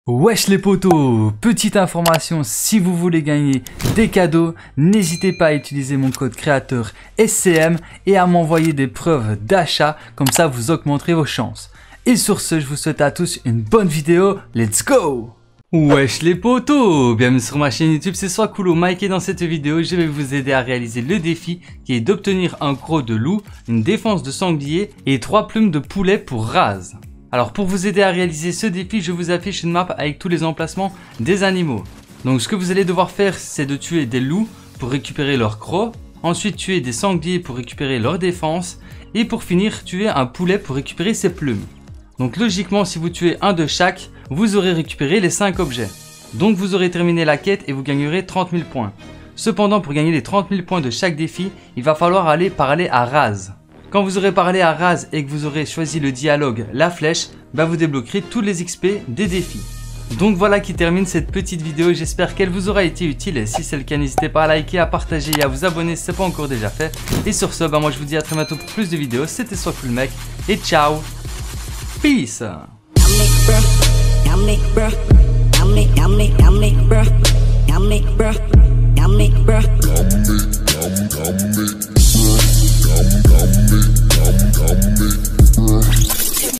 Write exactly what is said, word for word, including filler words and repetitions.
Wesh les potos, petite information, si vous voulez gagner des cadeaux, n'hésitez pas à utiliser mon code créateur S C M et à m'envoyer des preuves d'achat, comme ça vous augmenterez vos chances. Et sur ce, je vous souhaite à tous une bonne vidéo, let's go! Wesh les potos, bienvenue sur ma chaîne YouTube, c'est Swakulo Mike et dans cette vidéo, je vais vous aider à réaliser le défi qui est d'obtenir un croc de loup, une défense de sanglier et trois plumes de poulet pour Raz. Alors pour vous aider à réaliser ce défi, je vous affiche une map avec tous les emplacements des animaux. Donc ce que vous allez devoir faire, c'est de tuer des loups pour récupérer leur croc, ensuite tuer des sangliers pour récupérer leur défense, et pour finir tuer un poulet pour récupérer ses plumes. Donc logiquement, si vous tuez un de chaque, vous aurez récupéré les cinq objets. Donc vous aurez terminé la quête et vous gagnerez trente mille points. Cependant, pour gagner les trente mille points de chaque défi, il va falloir aller parler à Raz. Quand vous aurez parlé à Raz et que vous aurez choisi le dialogue La Flèche, bah vous débloquerez tous les X P des défis. Donc voilà qui termine cette petite vidéo, j'espère qu'elle vous aura été utile. Et si c'est le cas, n'hésitez pas à liker, à partager et à vous abonner si ce n'est pas encore déjà fait. Et sur ce, bah moi je vous dis à très bientôt pour plus de vidéos, c'était Swakulo Mike et ciao, peace. Yummy, bruh. Yummy, bruh. Yummy, yummy, yummy, bruh. Yummy, bruh.